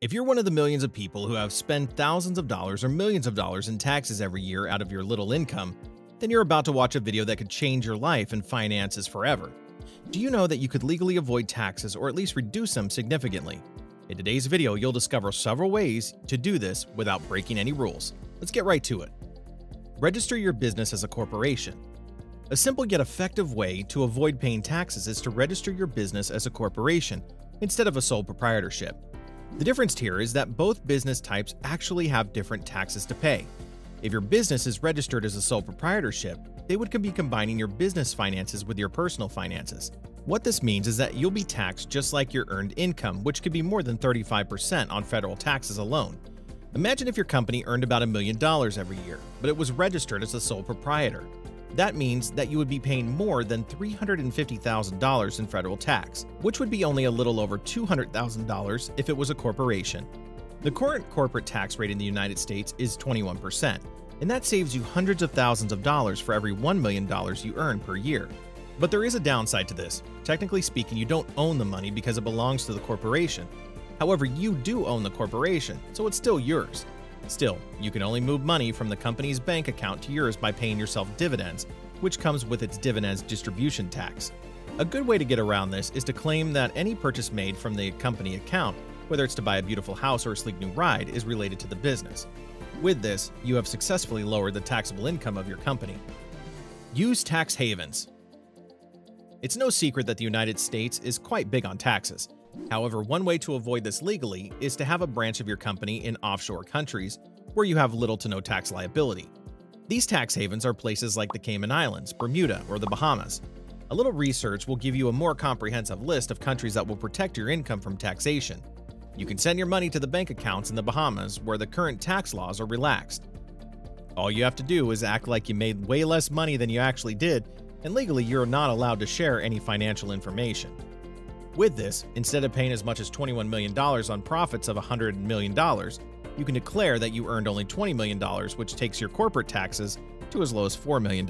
If you're one of the millions of people who have spent thousands of dollars or millions of dollars in taxes every year out of your little income, then you're about to watch a video that could change your life and finances forever. Do you know that you could legally avoid taxes or at least reduce them significantly? In today's video, you'll discover several ways to do this without breaking any rules. Let's get right to it. Register your business as a corporation. A simple yet effective way to avoid paying taxes is to register your business as a corporation instead of a sole proprietorship. The difference here is that both business types actually have different taxes to pay. If your business is registered as a sole proprietorship, they would be combining your business finances with your personal finances. What this means is that you'll be taxed just like your earned income, which could be more than 35% on federal taxes alone. Imagine if your company earned about $1 million every year, but it was registered as a sole proprietor. That means that you would be paying more than $350,000 in federal tax, which would be only a little over $200,000 if it was a corporation. The current corporate tax rate in the United States is 21%, and that saves you hundreds of thousands of dollars for every $1 million you earn per year. But there is a downside to this. Technically speaking, you don't own the money because it belongs to the corporation. However, you do own the corporation, so it's still yours. Still, you can only move money from the company's bank account to yours by paying yourself dividends, which comes with its dividends distribution tax. A good way to get around this is to claim that any purchase made from the company account, whether it's to buy a beautiful house or a sleek new ride, is related to the business. With this, you have successfully lowered the taxable income of your company. Use tax havens. It's no secret that the United States is quite big on taxes. However, one way to avoid this legally is to have a branch of your company in offshore countries where you have little to no tax liability. These tax havens are places like the Cayman Islands, Bermuda, or the Bahamas. A little research will give you a more comprehensive list of countries that will protect your income from taxation. You can send your money to the bank accounts in the Bahamas where the current tax laws are relaxed. All you have to do is act like you made way less money than you actually did, and legally you're not allowed to share any financial information. With this, instead of paying as much as $21 million on profits of $100 million, you can declare that you earned only $20 million, which takes your corporate taxes to as low as $4 million.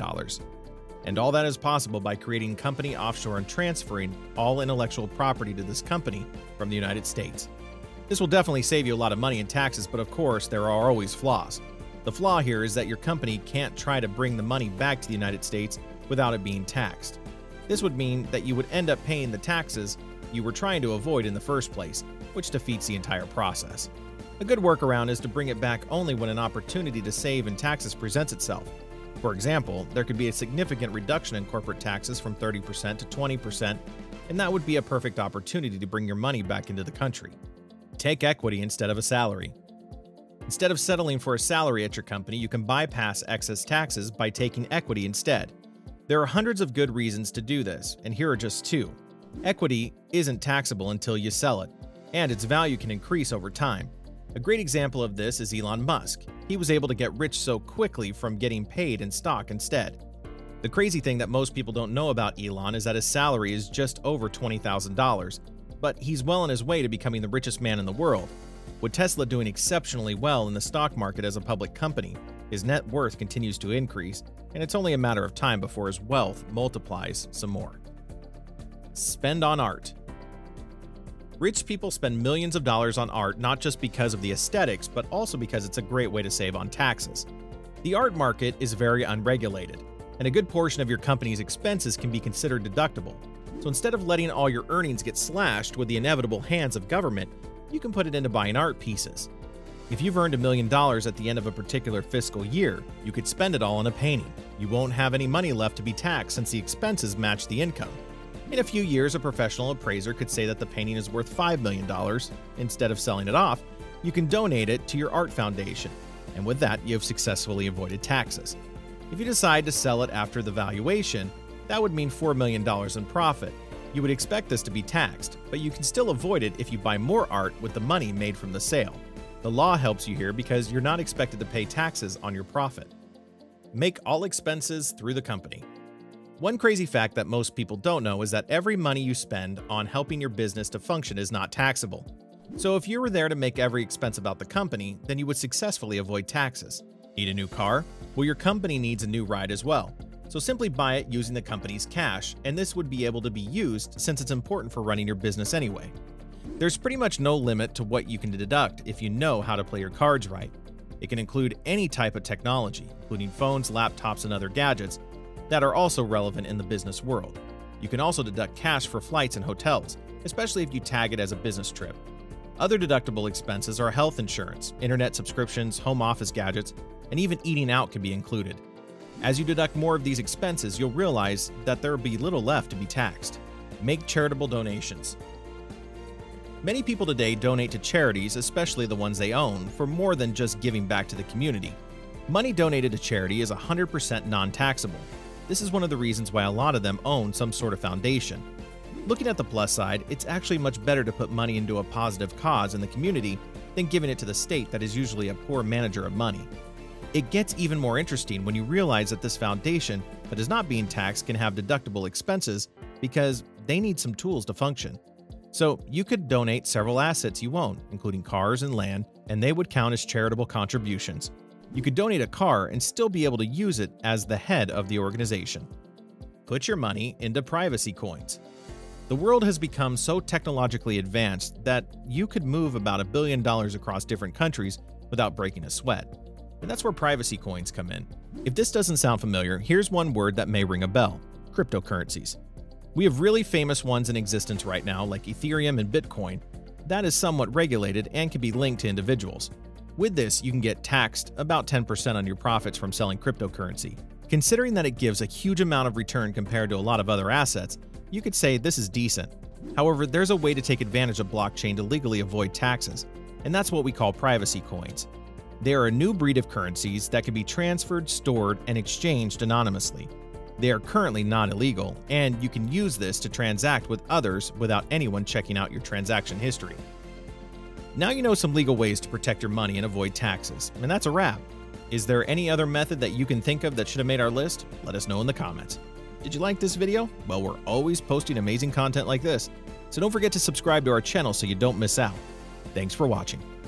And all that is possible by creating company offshore and transferring all intellectual property to this company from the United States. This will definitely save you a lot of money in taxes, but of course, there are always flaws. The flaw here is that your company can't try to bring the money back to the United States without it being taxed. This would mean that you would end up paying the taxes you were trying to avoid in the first place, which defeats the entire process. A good workaround is to bring it back only when an opportunity to save in taxes presents itself. For example, there could be a significant reduction in corporate taxes from 30% to 20%, and that would be a perfect opportunity to bring your money back into the country. Take equity instead of a salary. Instead of settling for a salary at your company, you can bypass excess taxes by taking equity instead. There are hundreds of good reasons to do this, and here are just two. Equity isn't taxable until you sell it, and its value can increase over time. A great example of this is Elon Musk. He was able to get rich so quickly from getting paid in stock instead. The crazy thing that most people don't know about Elon is that his salary is just over $20,000, but he's well on his way to becoming the richest man in the world. With Tesla doing exceptionally well in the stock market as a public company, his net worth continues to increase, and it's only a matter of time before his wealth multiplies some more. Spend on art. Rich people spend millions of dollars on art not just because of the aesthetics, but also because it's a great way to save on taxes. The art market is very unregulated, and a good portion of your company's expenses can be considered deductible. So instead of letting all your earnings get slashed with the inevitable hands of government, you can put it into buying art pieces. If you've earned $1 million at the end of a particular fiscal year, you could spend it all on a painting. You won't have any money left to be taxed since the expenses match the income. In a few years, a professional appraiser could say that the painting is worth $5 million. Instead of selling it off, you can donate it to your art foundation, and with that, you have successfully avoided taxes. If you decide to sell it after the valuation, that would mean $4 million in profit. You would expect this to be taxed, but you can still avoid it if you buy more art with the money made from the sale. The law helps you here because you're not expected to pay taxes on your profit. Make all expenses through the company. One crazy fact that most people don't know is that every money you spend on helping your business to function is not taxable. So if you were there to make every expense about the company, then you would successfully avoid taxes. Need a new car? Well, your company needs a new ride as well. So simply buy it using the company's cash, and this would be able to be used since it's important for running your business anyway. There's pretty much no limit to what you can deduct if you know how to play your cards right. It can include any type of technology, including phones, laptops, and other gadgets that are also relevant in the business world. You can also deduct cash for flights and hotels, especially if you tag it as a business trip. Other deductible expenses are health insurance, internet subscriptions, home office gadgets, and even eating out can be included. As you deduct more of these expenses, you'll realize that there will be little left to be taxed. Make charitable donations. Many people today donate to charities, especially the ones they own, for more than just giving back to the community. Money donated to charity is 100% non-taxable. This is one of the reasons why a lot of them own some sort of foundation. Looking at the plus side, it's actually much better to put money into a positive cause in the community than giving it to the state that is usually a poor manager of money. It gets even more interesting when you realize that this foundation that is not being taxed can have deductible expenses because they need some tools to function. So you could donate several assets you own, including cars and land, and they would count as charitable contributions. You could donate a car and still be able to use it as the head of the organization. Put your money into privacy coins. The world has become so technologically advanced that you could move about $1 billion across different countries without breaking a sweat. And that's where privacy coins come in. If this doesn't sound familiar, here's one word that may ring a bell: cryptocurrencies. We have really famous ones in existence right now, like Ethereum and Bitcoin. That is somewhat regulated and can be linked to individuals. With this, you can get taxed about 10% on your profits from selling cryptocurrency. Considering that it gives a huge amount of return compared to a lot of other assets, you could say this is decent. However, there's a way to take advantage of blockchain to legally avoid taxes, and that's what we call privacy coins. They are a new breed of currencies that can be transferred, stored, and exchanged anonymously. They are currently not illegal, and you can use this to transact with others without anyone checking out your transaction history. Now you know some legal ways to protect your money and avoid taxes, and that's a wrap. Is there any other method that you can think of that should have made our list? Let us know in the comments. Did you like this video? Well, we're always posting amazing content like this, so don't forget to subscribe to our channel so you don't miss out. Thanks for watching.